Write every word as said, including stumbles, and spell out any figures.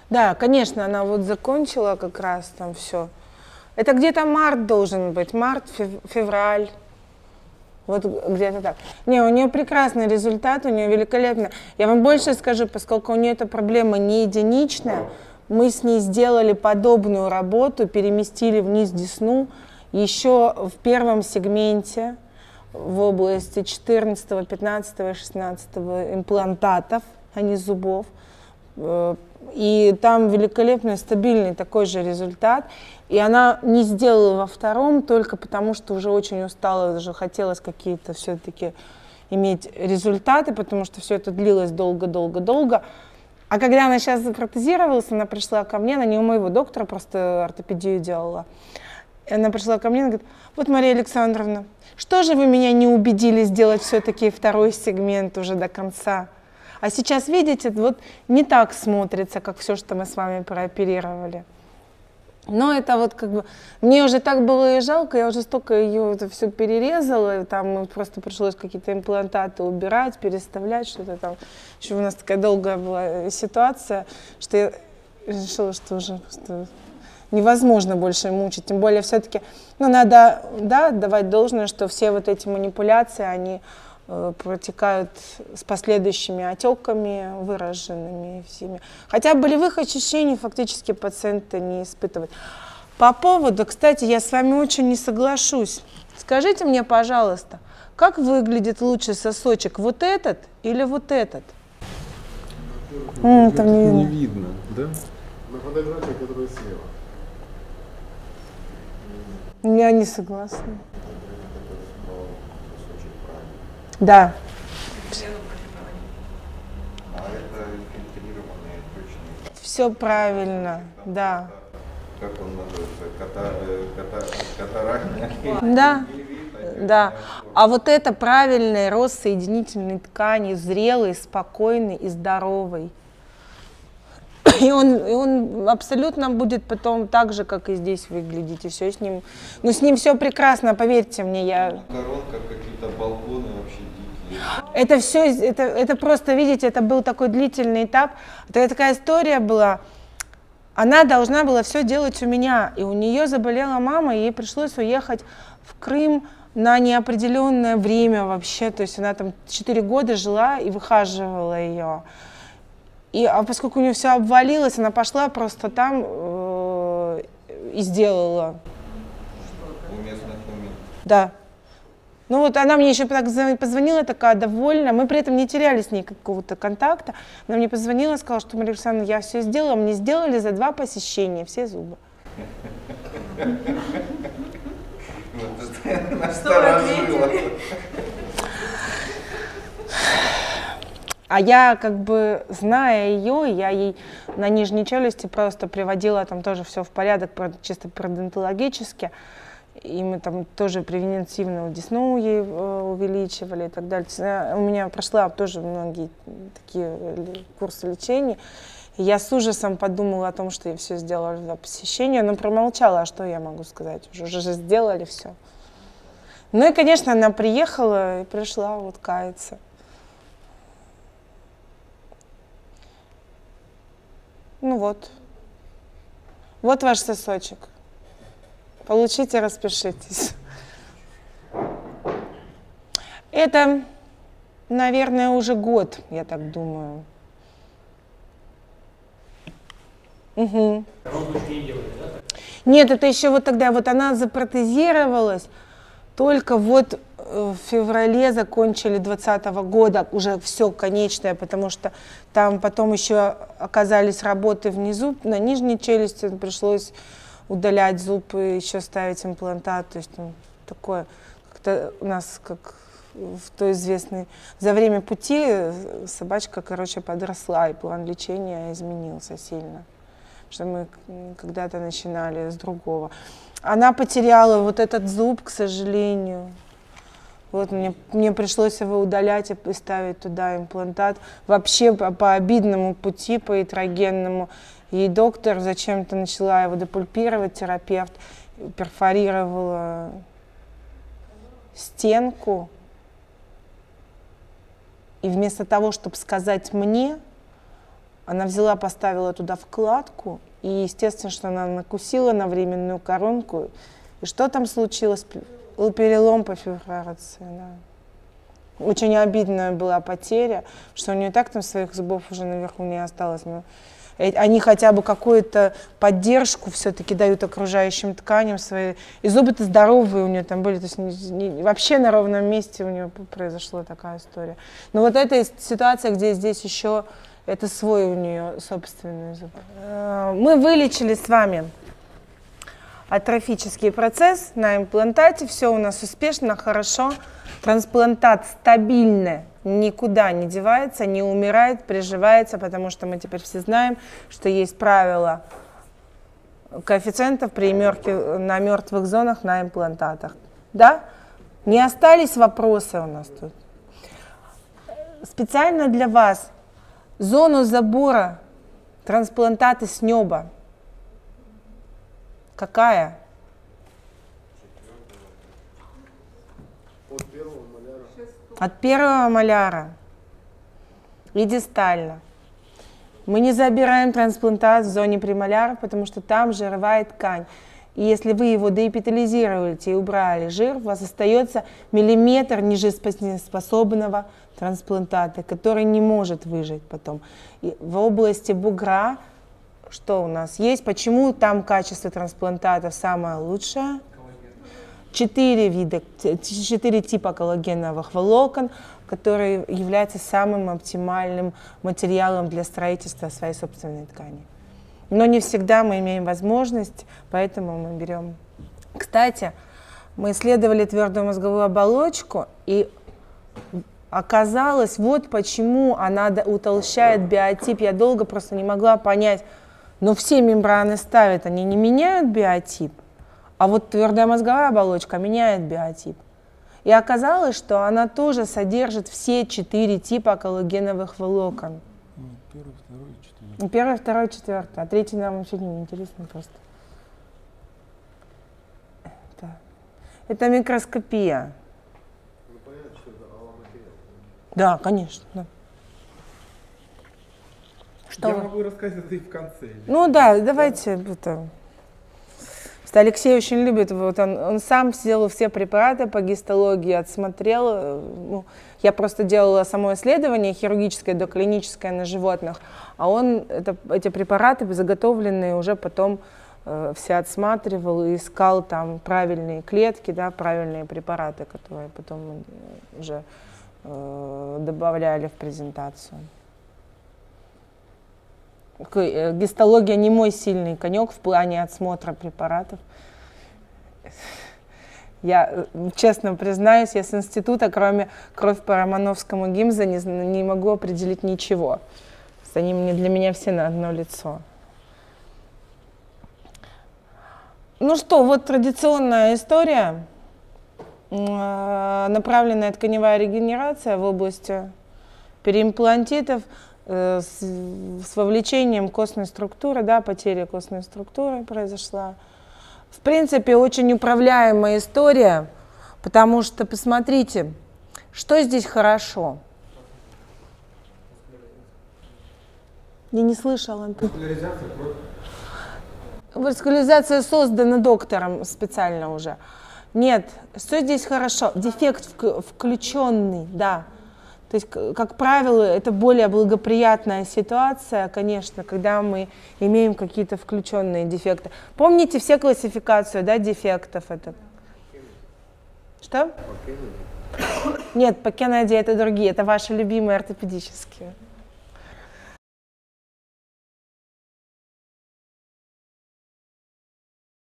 Да, конечно, она вот закончила как раз там все. Это где-то март должен быть, март, фев- февраль. Вот где-то так. Не, у нее прекрасный результат, у нее великолепно. Я вам больше скажу, поскольку у нее эта проблема не единичная, мы с ней сделали подобную работу, переместили вниз десну еще в первом сегменте в области четырнадцатого, пятнадцатого и шестнадцатого имплантатов, а не зубов. И там великолепный, стабильный такой же результат. И она не сделала во втором только потому, что уже очень устала, уже хотелось какие-то все-таки иметь результаты, потому что все это длилось долго-долго-долго. А когда она сейчас запротезировалась, она пришла ко мне, она не у моего доктора, просто ортопедию делала. И она пришла ко мне и говорит: вот, Мария Александровна, что же вы меня не убедили сделать все-таки второй сегмент уже до конца? А сейчас, видите, вот не так смотрится, как все, что мы с вами прооперировали. Но это вот как бы... Мне уже так было и жалко, я уже столько ее это все перерезала, там просто пришлось какие-то имплантаты убирать, переставлять, что-то там. Еще у нас такая долгая была ситуация, что я решила, что уже просто невозможно больше мучить. Тем более все-таки, ну, надо, да, отдавать должное, что все вот эти манипуляции, они э, протекают с последующими отеками выраженными всеми. Хотя болевых ощущений фактически пациенты не испытывают. По поводу, кстати, я с вами очень не соглашусь. Скажите мне, пожалуйста, как выглядит лучше сосочек, вот этот или вот этот? Ну, там не видно. Не видно, да? На фотографии, которая слева. Я не согласна. Да. Все правильно, да. Как он называется? Катаракт? Да, да. А вот это правильный рост соединительной ткани, зрелый, спокойный и здоровый. И он, и он абсолютно будет потом так же, как и здесь выглядеть, и все с ним. Ну, с ним все прекрасно, поверьте мне, я... Коронка, какие-то балконы вообще дикие. Это все, это, это просто, видите, это был такой длительный этап. Это такая история была. Она должна была все делать у меня, и у нее заболела мама, и ей пришлось уехать в Крым на неопределенное время вообще. То есть она там четыре года жила и выхаживала ее. И, а поскольку у нее все обвалилось, она пошла просто там э, и сделала. У местных умен. Да. Ну вот она мне еще так позвонила, такая довольна. Мы при этом не теряли с ней какого-то контакта. Она мне позвонила, сказала, что Мария Александровна, я все сделала. Мне сделали за два посещения все зубы. Насторожило. А я, как бы, зная ее, я ей на нижней челюсти просто приводила там тоже все в порядок, чисто пародонтологически. И мы там тоже превентивную десну ей увеличивали и так далее. У меня прошла тоже многие такие курсы лечения. И я с ужасом подумала о том, что я все сделала в два посещения, но промолчала, а что я могу сказать? Уже, уже сделали все. Ну и, конечно, она приехала и пришла вот каяться. Ну вот. Вот ваш сосочек. Получите, распишитесь. Это, наверное, уже год, я так думаю. Угу. Нет, это еще вот тогда, вот она запротезировалась, только вот в феврале закончили двадцатого года, уже все конечное, потому что там потом еще оказались работы внизу, на нижней челюсти, пришлось удалять зуб и еще ставить имплантат, то есть ну, такое, как-то у нас, как в той известной, за время пути собачка, короче, подросла, и план лечения изменился сильно, что мы когда-то начинали с другого. Она потеряла вот этот зуб, к сожалению. Вот мне, мне пришлось его удалять и ставить туда имплантат. Вообще по, по обидному пути, по ятрогенному. И доктор зачем-то начала его депульпировать, терапевт, перфорировала стенку. И вместо того, чтобы сказать мне, Она взяла, поставила туда вкладку, и, естественно, что она накусила на временную коронку. И что там случилось? Перелом по перфорации, да. Очень обидная была потеря, что у нее так там своих зубов уже наверху не осталось. Но они хотя бы какую-то поддержку все-таки дают окружающим тканям свои. И зубы-то здоровые у нее там были. То есть не, не, вообще на ровном месте у нее произошла такая история. Но вот эта ситуация, где здесь еще это свой у нее собственный зуб. Мы вылечили с вами атрофический процесс на имплантате. Все у нас успешно, хорошо. Трансплантат стабильный, никуда не девается, не умирает, приживается, потому что мы теперь все знаем, что есть правила коэффициентов при мертвых, на мертвых зонах на имплантатах. Да? Не остались вопросы у нас тут? Специально для вас зону забора трансплантата с неба. Какая? От первого маляра. От первого маляра и дистально. Мы не забираем трансплантат в зоне премоляров, потому что там жировая ткань. И если вы его деэпителизируете и убрали жир, у вас остается миллиметр нежизнеспособного трансплантата, который не может выжить потом. И в области бугра что у нас есть? Почему там качество трансплантатов самое лучшее? Четыре вида, четыре типа коллагеновых волокон, которые являются самым оптимальным материалом для строительства своей собственной ткани. Но не всегда мы имеем возможность, поэтому мы берем. Кстати, мы исследовали твердую мозговую оболочку, и оказалось, вот почему она утолщает биотип. Я долго просто не могла понять, но все мембраны ставят, они не меняют биотип. А вот твердая мозговая оболочка меняет биотип. И оказалось, что она тоже содержит все четыре типа коллагеновых волокон. Первый, второй, четвертый. Первый, второй, четвертый. А третий нам вообще не интересно просто. Это, это микроскопия. Ну понятно, что это алломатериал. Да, конечно. Да. Что Я вы? могу рассказать это и в конце. Ну да, давайте это. Алексей очень любит, вот он, он сам сделал все препараты по гистологии, отсмотрел. Ну, я просто делала само исследование хирургическое, доклиническое на животных, а он это, эти препараты заготовленные уже потом э, все отсматривал и искал там правильные клетки, да, правильные препараты, которые потом уже э, добавляли в презентацию. Гистология не мой сильный конек в плане отсмотра препаратов. Я честно признаюсь, я с института, кроме кровь по Романовскому Гимза, не, не могу определить ничего. Они мне, для меня все на одно лицо. Ну что, вот традиционная история. Направленная тканевая регенерация в области переимплантитов. С, с вовлечением костной структуры, да, потеря костной структуры произошла. В принципе, очень управляемая история, потому что, посмотрите, что здесь хорошо. Я не слышала. Васкуляризация крови. Васкуляризация создана доктором специально уже. Нет, что здесь хорошо? Дефект включенный, да. То есть, как правило, это более благоприятная ситуация, конечно, когда мы имеем какие-то включенные дефекты. Помните все классификацию, да, дефектов? Это... Что? Нет, по Кеннеди это другие, это ваши любимые ортопедические.